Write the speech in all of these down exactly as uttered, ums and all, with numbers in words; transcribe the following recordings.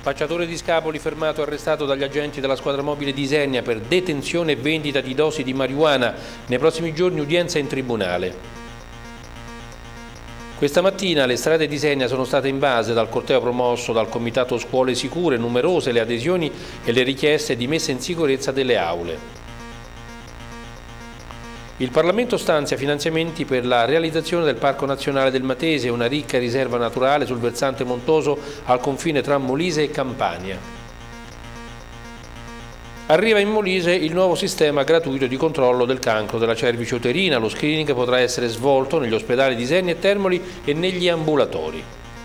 Spacciatore di Scapoli fermato e arrestato dagli agenti della squadra mobile di Isernia per detenzione e vendita di dosi di marijuana. Nei prossimi giorni udienza in tribunale. Questa mattina le strade di Isernia sono state invase dal corteo promosso dal Comitato Scuole Sicure, numerose le adesioni e le richieste di messa in sicurezza delle aule. Il Parlamento stanzia finanziamenti per la realizzazione del Parco Nazionale del Matese, una ricca riserva naturale sul versante montuoso al confine tra Molise e Campania. Arriva in Molise il nuovo sistema gratuito di controllo del cancro della cervice uterina. Lo screening potrà essere svolto negli ospedali di Isernia e Termoli e negli ambulatori.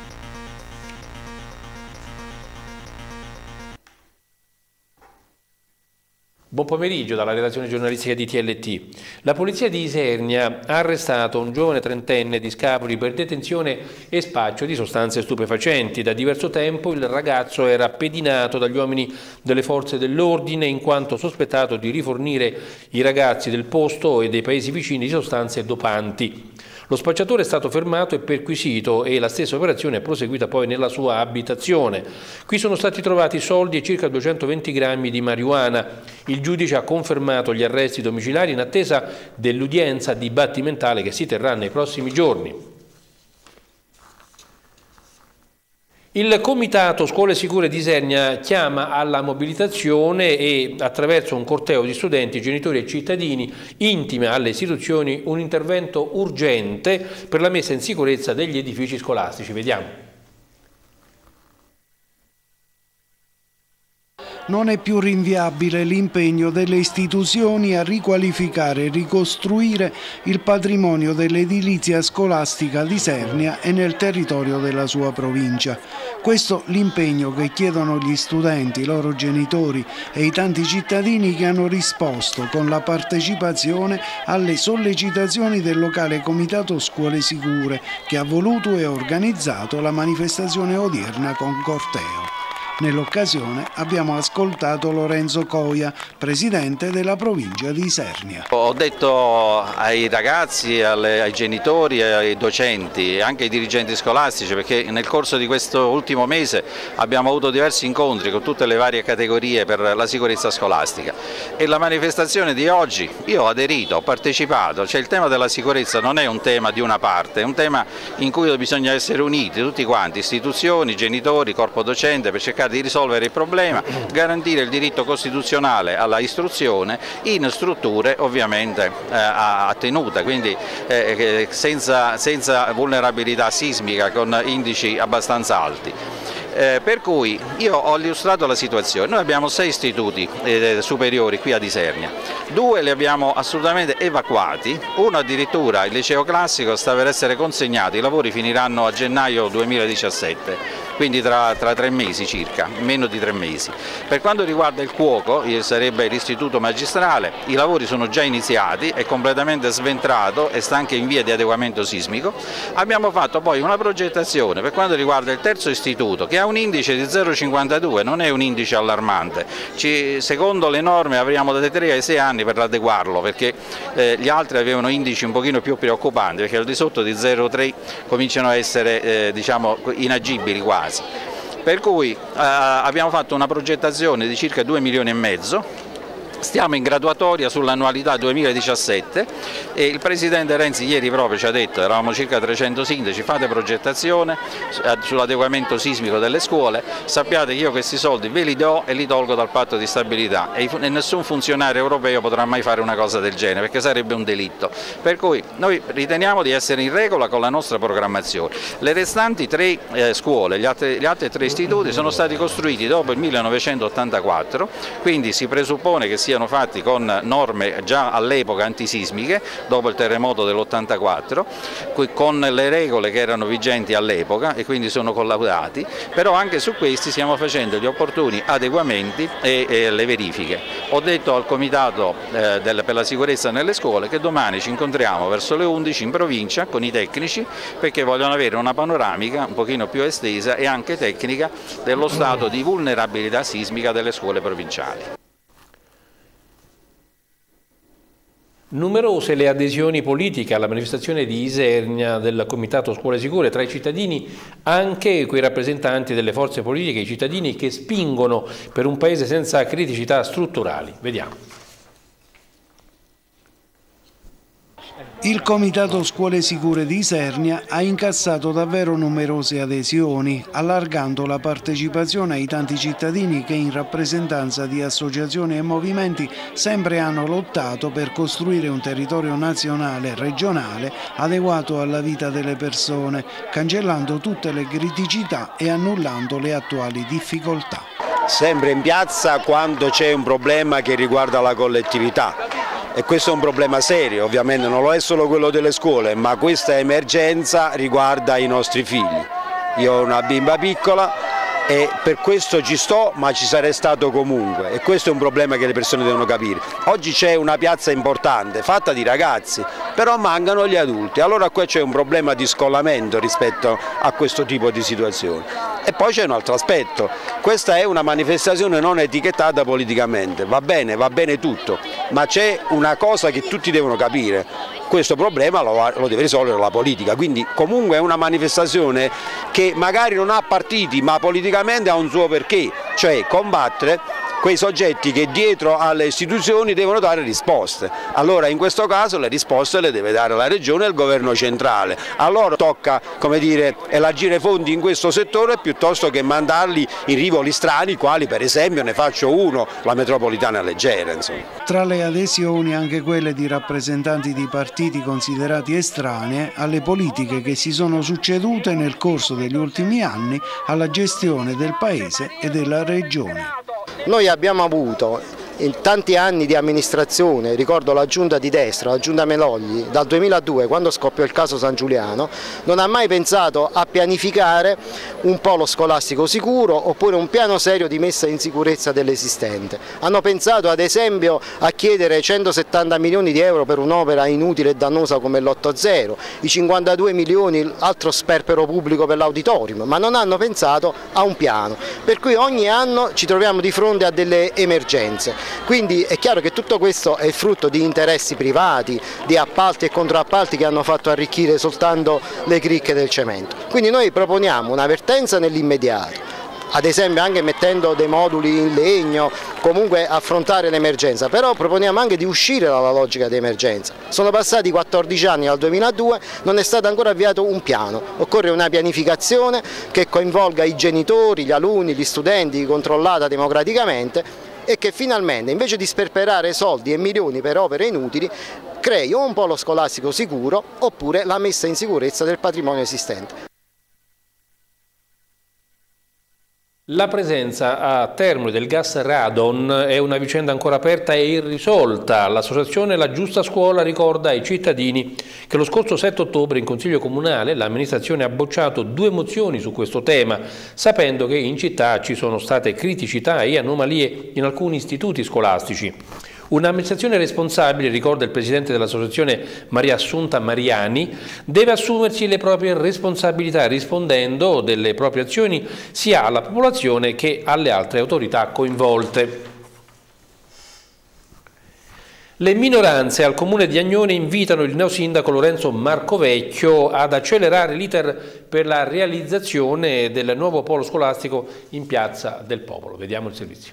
Buon pomeriggio dalla redazione giornalistica di T L T. La polizia di Isernia ha arrestato un giovane trentenne di Scapoli per detenzione e spaccio di sostanze stupefacenti. Da diverso tempo il ragazzo era pedinato dagli uomini delle forze dell'ordine in quanto sospettato di rifornire i ragazzi del posto e dei paesi vicini di sostanze dopanti. Lo spacciatore è stato fermato e perquisito e la stessa operazione è proseguita poi nella sua abitazione. Qui sono stati trovati soldi e circa duecentoventi grammi di marijuana. Il giudice ha confermato gli arresti domiciliari in attesa dell'udienza dibattimentale che si terrà nei prossimi giorni. Il Comitato Scuole Sicure di Isernia chiama alla mobilitazione e attraverso un corteo di studenti, genitori e cittadini intima alle istituzioni un intervento urgente per la messa in sicurezza degli edifici scolastici. Vediamo. Non è più rinviabile l'impegno delle istituzioni a riqualificare e ricostruire il patrimonio dell'edilizia scolastica di Isernia e nel territorio della sua provincia. Questo l'impegno che chiedono gli studenti, i loro genitori e i tanti cittadini che hanno risposto con la partecipazione alle sollecitazioni del locale Comitato Scuole Sicure che ha voluto e organizzato la manifestazione odierna con corteo. Nell'occasione abbiamo ascoltato Lorenzo Coia, presidente della provincia di Isernia. Ho detto ai ragazzi, alle, ai genitori, ai docenti e anche ai dirigenti scolastici, perché nel corso di questo ultimo mese abbiamo avuto diversi incontri con tutte le varie categorie per la sicurezza scolastica e la manifestazione di oggi io ho aderito, ho partecipato, cioè il tema della sicurezza non è un tema di una parte, è un tema in cui bisogna essere uniti tutti quanti, istituzioni, genitori, corpo docente, per cercare di risolvere il problema, garantire il diritto costituzionale alla istruzione in strutture ovviamente eh, a tenuta, quindi eh, senza, senza vulnerabilità sismica con indici abbastanza alti. Eh, per cui io ho illustrato la situazione, noi abbiamo sei istituti eh, superiori qui ad Isernia, due li abbiamo assolutamente evacuati, uno addirittura, il liceo classico, sta per essere consegnato, i lavori finiranno a gennaio duemiladiciassette. Quindi tra, tra tre mesi circa, meno di tre mesi. Per quanto riguarda il cuoco, sarebbe l'istituto magistrale, i lavori sono già iniziati, è completamente sventrato e sta anche in via di adeguamento sismico. Abbiamo fatto poi una progettazione per quanto riguarda il terzo istituto che ha un indice di zero virgola cinquantadue, non è un indice allarmante. Ci, secondo le norme avremo dai tre ai sei anni per adeguarlo, perché eh, gli altri avevano indici un pochino più preoccupanti, perché al di sotto di zero virgola tre cominciano a essere eh, diciamo, inagibili quasi. Per cui eh, abbiamo fatto una progettazione di circa due milioni e mezzo. Stiamo in graduatoria sull'annualità duemiladiciassette e il Presidente Renzi ieri proprio ci ha detto, eravamo circa trecento sindaci, fate progettazione sull'adeguamento sismico delle scuole, sappiate che io questi soldi ve li do e li tolgo dal patto di stabilità e nessun funzionario europeo potrà mai fare una cosa del genere perché sarebbe un delitto. Per cui noi riteniamo di essere in regola con la nostra programmazione. Le restanti tre eh, scuole, gli altri, gli altri tre istituti sono stati costruiti dopo il millenovecentottantaquattro, quindi si presuppone che siano fatti con norme già all'epoca antisismiche, dopo il terremoto dell'ottantaquattro, con le regole che erano vigenti all'epoca e quindi sono collaudati, però anche su questi stiamo facendo gli opportuni adeguamenti e, e le verifiche. Ho detto al Comitato eh, del, per la sicurezza nelle scuole che domani ci incontriamo verso le undici in provincia con i tecnici perché vogliono avere una panoramica un pochino più estesa e anche tecnica dello stato di vulnerabilità sismica delle scuole provinciali. Numerose le adesioni politiche alla manifestazione di Isernia del Comitato Scuole Sicure, tra i cittadini anche quei rappresentanti delle forze politiche, i cittadini che spingono per un paese senza criticità strutturali. Vediamo. Il Comitato Scuole Sicure di Isernia ha incassato davvero numerose adesioni, allargando la partecipazione ai tanti cittadini che in rappresentanza di associazioni e movimenti sempre hanno lottato per costruire un territorio nazionale e regionale adeguato alla vita delle persone, cancellando tutte le criticità e annullando le attuali difficoltà. Sempre in piazza quando c'è un problema che riguarda la collettività. E questo è un problema serio, ovviamente non lo è solo quello delle scuole, ma questa emergenza riguarda i nostri figli. Io ho una bimba piccola e per questo ci sto, ma ci sarei stato comunque, e questo è un problema che le persone devono capire. Oggi c'è una piazza importante, fatta di ragazzi, però mancano gli adulti, allora qua c'è un problema di scollamento rispetto a questo tipo di situazioni. E poi c'è un altro aspetto, questa è una manifestazione non etichettata politicamente, va bene, va bene tutto, ma c'è una cosa che tutti devono capire, questo problema lo, lo deve risolvere la politica, quindi comunque è una manifestazione che magari non ha partiti ma politicamente ha un suo perché, cioè combattere quei soggetti che dietro alle istituzioni devono dare risposte. Allora in questo caso le risposte le deve dare la Regione e il Governo centrale. A loro tocca, come dire, elargire fondi in questo settore piuttosto che mandarli in rivoli strani, quali per esempio, ne faccio uno, la metropolitana leggera. Insomma. Tra le adesioni anche quelle di rappresentanti di partiti considerati estranei alle politiche che si sono succedute nel corso degli ultimi anni alla gestione del Paese e della Regione. Noi abbiamo avuto in tanti anni di amministrazione, ricordo la giunta di destra, la giunta Melogli, dal duemiladue quando scoppiò il caso San Giuliano, non ha mai pensato a pianificare un polo scolastico sicuro oppure un piano serio di messa in sicurezza dell'esistente. Hanno pensato ad esempio a chiedere centosettanta milioni di euro per un'opera inutile e dannosa come l'otto zero, i cinquantadue milioni altro sperpero pubblico per l'auditorium, ma non hanno pensato a un piano, per cui ogni anno ci troviamo di fronte a delle emergenze. Quindi è chiaro che tutto questo è il frutto di interessi privati, di appalti e contrappalti che hanno fatto arricchire soltanto le cricche del cemento. Quindi noi proponiamo un'avvertenza nell'immediato, ad esempio anche mettendo dei moduli in legno, comunque affrontare l'emergenza, però proponiamo anche di uscire dalla logica di emergenza. Sono passati quattordici anni dal duemiladue, non è stato ancora avviato un piano, occorre una pianificazione che coinvolga i genitori, gli alunni, gli studenti, controllata democraticamente, e che finalmente invece di sperperare soldi e milioni per opere inutili crei o un polo scolastico sicuro oppure la messa in sicurezza del patrimonio esistente. La presenza a Termoli del gas radon è una vicenda ancora aperta e irrisolta. L'associazione La Giusta Scuola ricorda ai cittadini che lo scorso sette ottobre in Consiglio Comunale l'amministrazione ha bocciato due mozioni su questo tema, sapendo che in città ci sono state criticità e anomalie in alcuni istituti scolastici. Un'amministrazione responsabile, ricorda il presidente dell'associazione Maria Assunta Mariani, deve assumersi le proprie responsabilità rispondendo delle proprie azioni sia alla popolazione che alle altre autorità coinvolte. Le minoranze al comune di Agnone invitano il neosindaco Lorenzo Marcovecchio ad accelerare l'iter per la realizzazione del nuovo polo scolastico in Piazza del Popolo. Vediamo il servizio.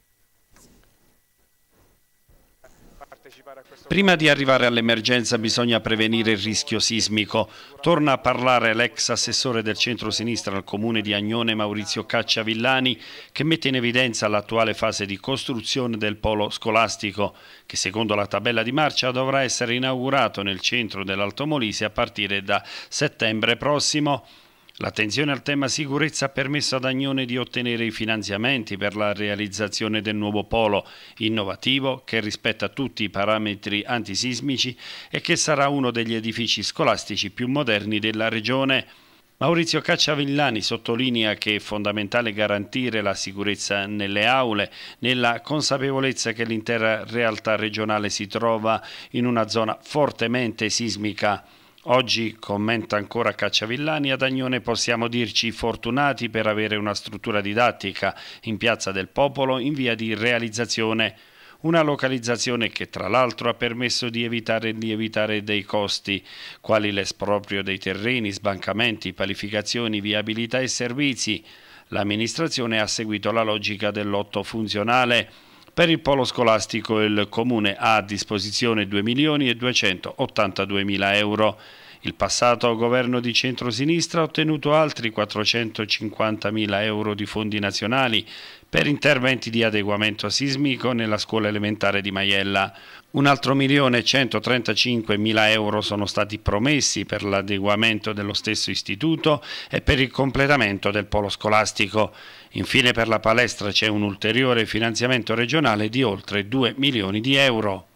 Prima di arrivare all'emergenza bisogna prevenire il rischio sismico. Torna a parlare l'ex assessore del centro-sinistra al comune di Agnone Maurizio Cacciavillani, che mette in evidenza l'attuale fase di costruzione del polo scolastico, che secondo la tabella di marcia dovrà essere inaugurato nel centro dell'Alto Molise a partire da settembre prossimo. L'attenzione al tema sicurezza ha permesso ad Agnone di ottenere i finanziamenti per la realizzazione del nuovo polo, innovativo, che rispetta tutti i parametri antisismici e che sarà uno degli edifici scolastici più moderni della regione. Maurizio Cacciavillani sottolinea che è fondamentale garantire la sicurezza nelle aule, nella consapevolezza che l'intera realtà regionale si trova in una zona fortemente sismica. Oggi, commenta ancora Cacciavillani, ad Agnone possiamo dirci fortunati per avere una struttura didattica in Piazza del Popolo in via di realizzazione. una localizzazione che tra l'altro ha permesso di evitare di evitare dei costi, quali l'esproprio dei terreni, sbancamenti, palificazioni, viabilità e servizi. L'amministrazione ha seguito la logica del lotto funzionale. Per il polo scolastico il Comune ha a disposizione due milioni e duecentoottantaduemila euro. Il passato governo di centrosinistra ha ottenuto altri quattrocentocinquantamila euro di fondi nazionali per interventi di adeguamento sismico nella scuola elementare di Maiella. Un altro milione e centotrentacinquemila euro sono stati promessi per l'adeguamento dello stesso istituto e per il completamento del polo scolastico. Infine per la palestra c'è un ulteriore finanziamento regionale di oltre due milioni di euro.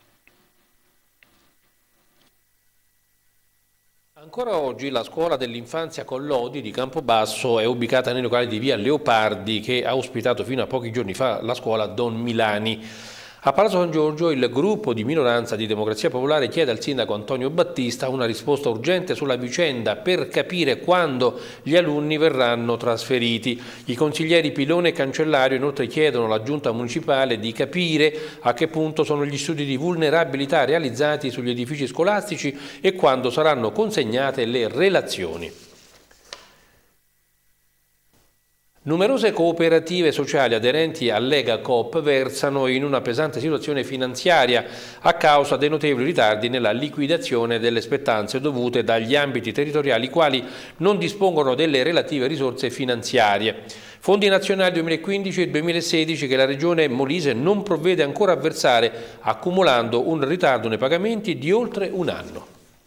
Ancora oggi la scuola dell'infanzia Collodi di Campobasso è ubicata nei locali di via Leopardi, che ha ospitato fino a pochi giorni fa la scuola Don Milani. A Palazzo San Giorgio il gruppo di minoranza di Democrazia Popolare chiede al sindaco Antonio Battista una risposta urgente sulla vicenda per capire quando gli alunni verranno trasferiti. I consiglieri Pilone e Cancellario inoltre chiedono alla giunta municipale di capire a che punto sono gli studi di vulnerabilità realizzati sugli edifici scolastici e quando saranno consegnate le relazioni. Numerose cooperative sociali aderenti a Lega Coop versano in una pesante situazione finanziaria a causa dei notevoli ritardi nella liquidazione delle spettanze dovute dagli ambiti territoriali quali non dispongono delle relative risorse finanziarie. Fondi nazionali duemilaquindici e duemilasedici che la Regione Molise non provvede ancora a versare, accumulando un ritardo nei pagamenti di oltre un anno.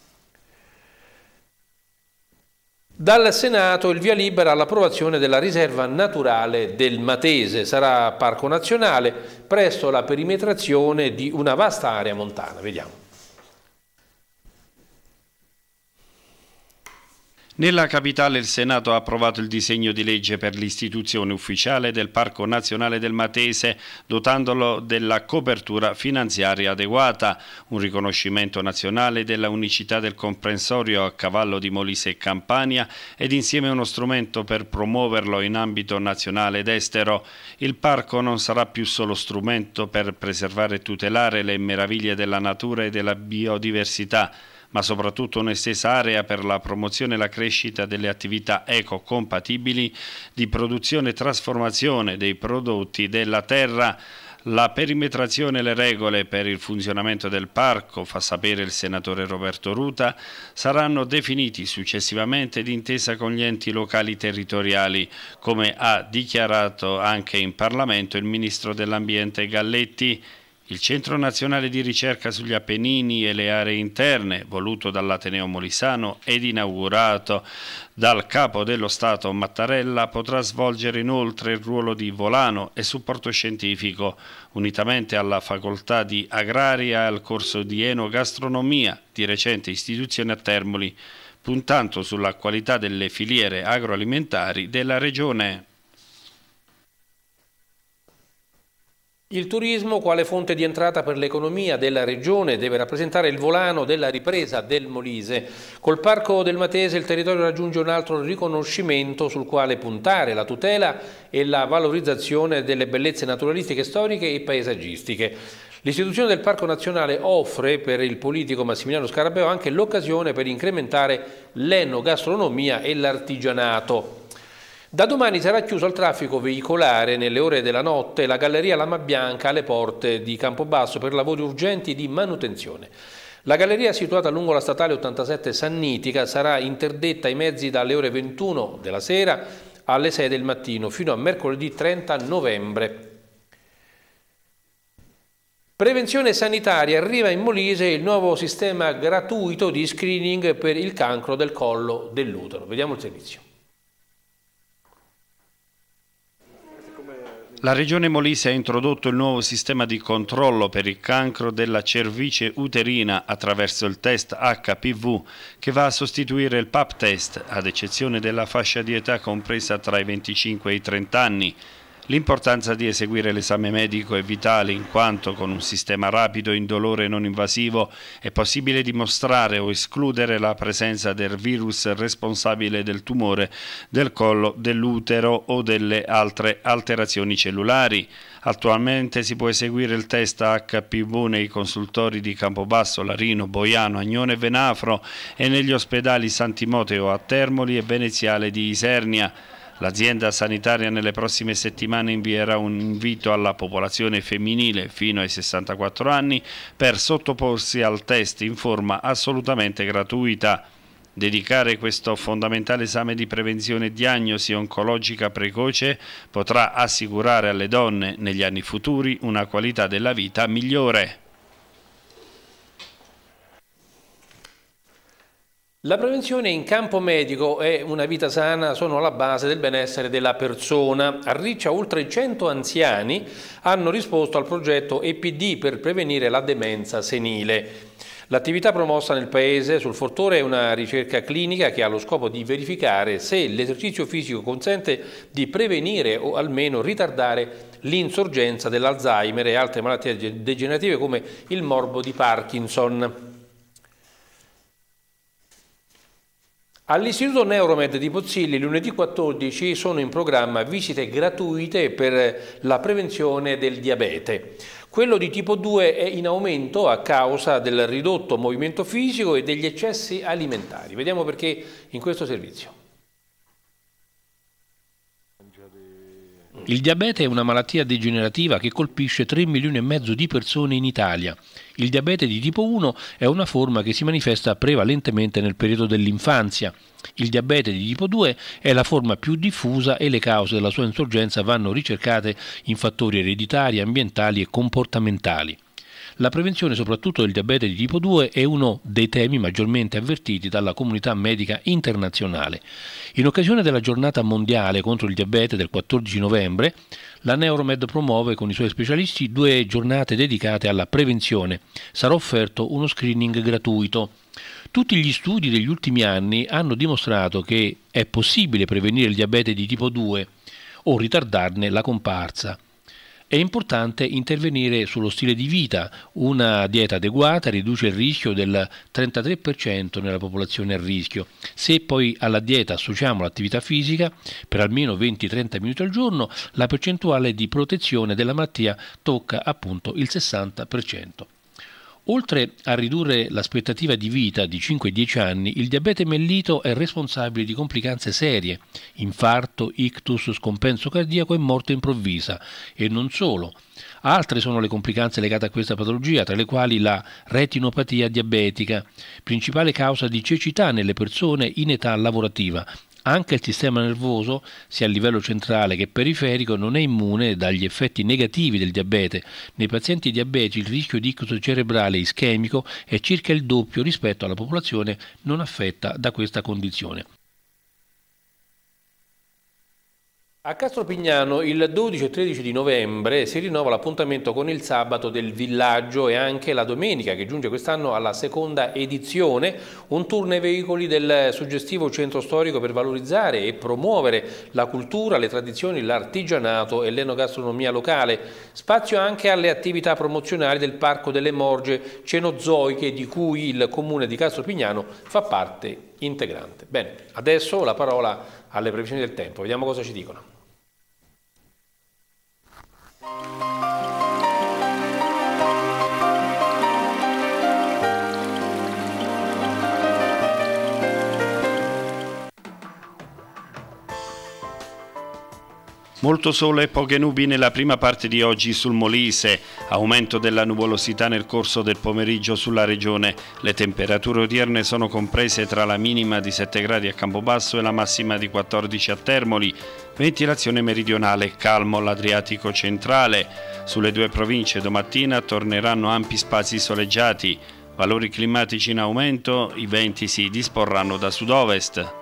Dal Senato il via libera all'approvazione della riserva naturale del Matese. Sarà parco nazionale presso la perimetrazione di una vasta area montana. Vediamo. Nella capitale il Senato ha approvato il disegno di legge per l'istituzione ufficiale del Parco Nazionale del Matese, dotandolo della copertura finanziaria adeguata, un riconoscimento nazionale della unicità del comprensorio a cavallo di Molise e Campania ed insieme uno strumento per promuoverlo in ambito nazionale ed estero. Il parco non sarà più solo strumento per preservare e tutelare le meraviglie della natura e della biodiversità, ma soprattutto un'estesa area per la promozione e la crescita delle attività ecocompatibili di produzione e trasformazione dei prodotti della terra. La perimetrazione e le regole per il funzionamento del parco, fa sapere il senatore Roberto Ruta, saranno definiti successivamente d'intesa con gli enti locali territoriali, come ha dichiarato anche in Parlamento il ministro dell'Ambiente Galletti. Il Centro Nazionale di Ricerca sugli Appennini e le aree interne, voluto dall'Ateneo Molisano ed inaugurato dal Capo dello Stato Mattarella, potrà svolgere inoltre il ruolo di volano e supporto scientifico, unitamente alla facoltà di Agraria e al corso di Enogastronomia, di recente istituzione a Termoli, puntando sulla qualità delle filiere agroalimentari della regione. Il turismo, quale fonte di entrata per l'economia della regione, deve rappresentare il volano della ripresa del Molise. Col Parco del Matese il territorio raggiunge un altro riconoscimento sul quale puntare, la tutela e la valorizzazione delle bellezze naturalistiche, storiche e paesaggistiche. L'istituzione del Parco Nazionale offre per il politico Massimiliano Scarabeo anche l'occasione per incrementare l'enogastronomia e l'artigianato. Da domani sarà chiuso al traffico veicolare nelle ore della notte la Galleria Lama Bianca alle porte di Campobasso per lavori urgenti di manutenzione. La galleria, situata lungo la statale ottantasette Sannitica, sarà interdetta ai mezzi dalle ore ventuno della sera alle sei del mattino fino a mercoledì trenta novembre. Prevenzione sanitaria, arriva in Molise il nuovo sistema gratuito di screening per il cancro del collo dell'utero. Vediamo il servizio. La Regione Molise ha introdotto il nuovo sistema di controllo per il cancro della cervice uterina attraverso il test H P V che va a sostituire il Pap test, ad eccezione della fascia di età compresa tra i venticinque e i trenta anni. L'importanza di eseguire l'esame medico è vitale in quanto con un sistema rapido, indolore e non invasivo è possibile dimostrare o escludere la presenza del virus responsabile del tumore del collo dell'utero o delle altre alterazioni cellulari. Attualmente si può eseguire il test acca pi vu nei consultori di Campobasso, Larino, Boiano, Agnone e Venafro e negli ospedali San Timoteo a Termoli e Veneziale di Isernia. L'azienda sanitaria nelle prossime settimane invierà un invito alla popolazione femminile fino ai sessantaquattro anni per sottoporsi al test in forma assolutamente gratuita. Dedicare questo fondamentale esame di prevenzione e diagnosi oncologica precoce potrà assicurare alle donne negli anni futuri una qualità della vita migliore. La prevenzione in campo medico e una vita sana sono alla base del benessere della persona. A Riccia oltre cento anziani hanno risposto al progetto E P D per prevenire la demenza senile. L'attività promossa nel paese sul Fortore è una ricerca clinica che ha lo scopo di verificare se l'esercizio fisico consente di prevenire o almeno ritardare l'insorgenza dell'Alzheimer e altre malattie degenerative come il morbo di Parkinson. All'Istituto Neuromed di Pozzilli lunedì quattordici sono in programma visite gratuite per la prevenzione del diabete. Quello di tipo due è in aumento a causa del ridotto movimento fisico e degli eccessi alimentari. Vediamo perché in questo servizio. Il diabete è una malattia degenerativa che colpisce tre milioni e mezzo di persone in Italia. Il diabete di tipo uno è una forma che si manifesta prevalentemente nel periodo dell'infanzia. Il diabete di tipo due è la forma più diffusa e le cause della sua insorgenza vanno ricercate in fattori ereditari, ambientali e comportamentali. La prevenzione soprattutto del diabete di tipo due è uno dei temi maggiormente avvertiti dalla comunità medica internazionale. In occasione della giornata mondiale contro il diabete del quattordici novembre, la Neuromed promuove con i suoi specialisti due giornate dedicate alla prevenzione. Sarà offerto uno screening gratuito. Tutti gli studi degli ultimi anni hanno dimostrato che è possibile prevenire il diabete di tipo due o ritardarne la comparsa. È importante intervenire sullo stile di vita. Una dieta adeguata riduce il rischio del trentatré per cento nella popolazione a rischio. Se poi alla dieta associamo l'attività fisica per almeno venti trenta minuti al giorno, la percentuale di protezione della malattia tocca appunto il sessanta per cento. Oltre a ridurre l'aspettativa di vita di cinque dieci anni, il diabete mellito è responsabile di complicanze serie, infarto, ictus, scompenso cardiaco e morte improvvisa. E non solo. Altre sono le complicanze legate a questa patologia, tra le quali la retinopatia diabetica, principale causa di cecità nelle persone in età lavorativa. Anche il sistema nervoso, sia a livello centrale che periferico, non è immune dagli effetti negativi del diabete. Nei pazienti diabetici il rischio di ictus cerebrale ischemico è circa il doppio rispetto alla popolazione non affetta da questa condizione. A Castropignano il dodici e tredici di novembre si rinnova l'appuntamento con il sabato del villaggio e anche la domenica che giunge quest'anno alla seconda edizione, un tour nei veicoli del suggestivo centro storico per valorizzare e promuovere la cultura, le tradizioni, l'artigianato e l'enogastronomia locale. Spazio anche alle attività promozionali del Parco delle Morge Cenozoiche di cui il comune di Castropignano fa parte integrante. Bene, adesso la parola alle previsioni del tempo, vediamo cosa ci dicono. Molto sole e poche nubi nella prima parte di oggi sul Molise, aumento della nuvolosità nel corso del pomeriggio sulla regione. Le temperature odierne sono comprese tra la minima di sette gradi a Campobasso e la massima di quattordici a Termoli. Ventilazione meridionale, calmo l'Adriatico centrale. Sulle due province domattina torneranno ampi spazi soleggiati. Valori climatici in aumento, i venti si disporranno da sud-ovest.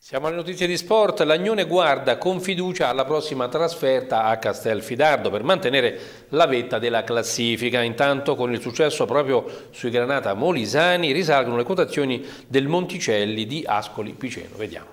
Siamo alle notizie di sport. L'Agnone guarda con fiducia alla prossima trasferta a Castelfidardo per mantenere la vetta della classifica. Intanto, con il successo proprio sui Granata Molisani, risalgono le quotazioni del Monticelli di Ascoli Piceno. Vediamo.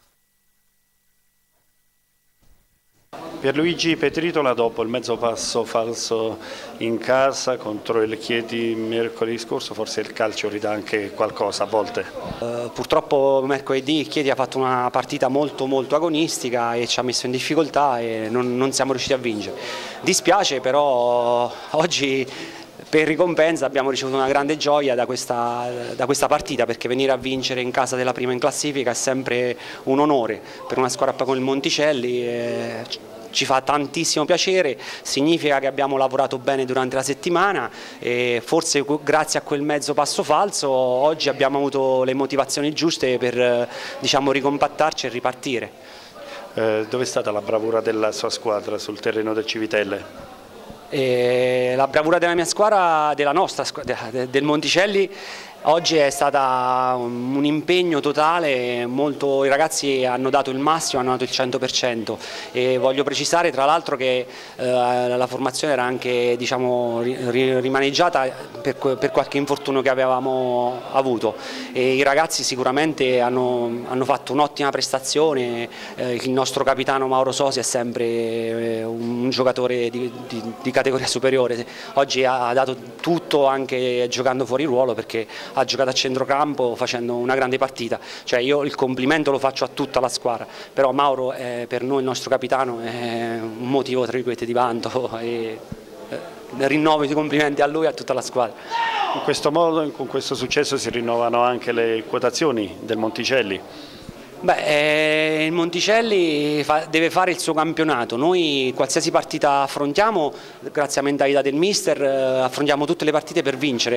Pierluigi Petritola, dopo il mezzo passo falso in casa contro il Chieti mercoledì scorso, forse il calcio ridà anche qualcosa a volte. Uh, purtroppo mercoledì il Chieti ha fatto una partita molto molto agonistica e ci ha messo in difficoltà e non, non siamo riusciti a vincere. Dispiace, però oggi per ricompensa abbiamo ricevuto una grande gioia da questa, da questa partita, perché venire a vincere in casa della prima in classifica è sempre un onore per una squadra come il Monticelli. E ci fa tantissimo piacere, significa che abbiamo lavorato bene durante la settimana e forse grazie a quel mezzo passo falso oggi abbiamo avuto le motivazioni giuste per, diciamo, ricompattarci e ripartire. Eh, dove è stata la bravura della sua squadra sul terreno del Civitelle? E la bravura della mia squadra, della nostra squadra, del Monticelli, oggi è stata un impegno totale, molto, i ragazzi hanno dato il massimo, hanno dato il cento per cento e voglio precisare tra l'altro che eh, la formazione era anche, diciamo, rimaneggiata per, per qualche infortunio che avevamo avuto e i ragazzi sicuramente hanno, hanno fatto un'ottima prestazione. Eh, il nostro capitano Mauro Sosi è sempre eh, un giocatore di, di, di categoria superiore, oggi ha dato tutto anche giocando fuori ruolo, perché ha giocato a centrocampo facendo una grande partita. Cioè, io il complimento lo faccio a tutta la squadra, però Mauro è per noi il nostro capitano, è un motivo tra virgolette di vanto e eh, rinnovo i complimenti a lui e a tutta la squadra. In questo modo, con questo successo si rinnovano anche le quotazioni del Monticelli. Beh, eh, il Monticelli fa, deve fare il suo campionato. Noi qualsiasi partita affrontiamo, grazie alla mentalità del mister, eh, affrontiamo tutte le partite per vincere.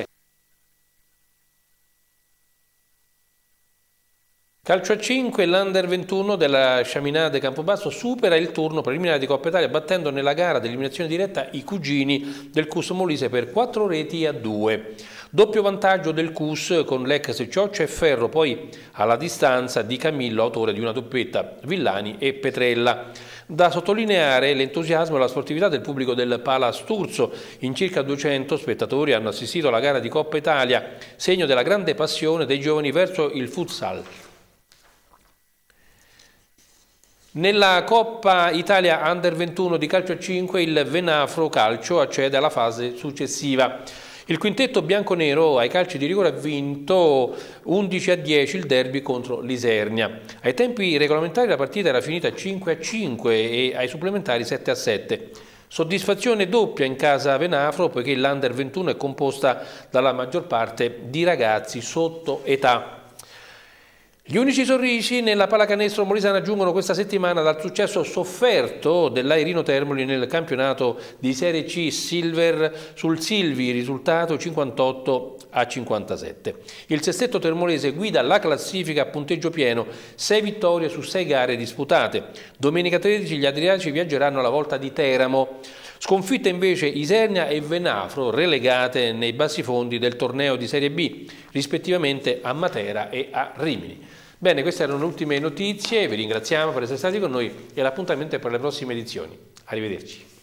Calcio a cinque, l'Under ventuno della Chaminade Campobasso supera il turno preliminare di Coppa Italia battendo nella gara dell'eliminazione diretta i cugini del C U S Molise per quattro reti a due. Doppio vantaggio del C U S con l'ex Cioccia e Ferro, poi alla distanza di Camillo, autore di una doppietta, Villani e Petrella. Da sottolineare l'entusiasmo e la sportività del pubblico del Pala Sturzo. In circa duecento spettatori hanno assistito alla gara di Coppa Italia, segno della grande passione dei giovani verso il futsal. Nella Coppa Italia Under ventuno di calcio a cinque il Venafro Calcio accede alla fase successiva. Il quintetto bianconero ai calci di rigore ha vinto undici a dieci il derby contro l'Isernia. Ai tempi regolamentari la partita era finita cinque a cinque e ai supplementari sette a sette. Soddisfazione doppia in casa Venafro, poiché l'Under ventuno è composta dalla maggior parte di ragazzi sotto età. Gli unici sorrisi nella pallacanestro molisana giungono questa settimana dal successo sofferto dell'Airino Termoli nel campionato di Serie C Silver sul Silvi, risultato cinquantotto a cinquantasette. Il sestetto termolese guida la classifica a punteggio pieno, sei vittorie su sei gare disputate. Domenica tredici gli adriatici viaggeranno alla volta di Teramo. Sconfitte invece Isernia e Venafro, relegate nei bassi fondi del torneo di Serie B, rispettivamente a Matera e a Rimini. Bene, queste erano le ultime notizie, vi ringraziamo per essere stati con noi e l'appuntamento è per le prossime edizioni. Arrivederci.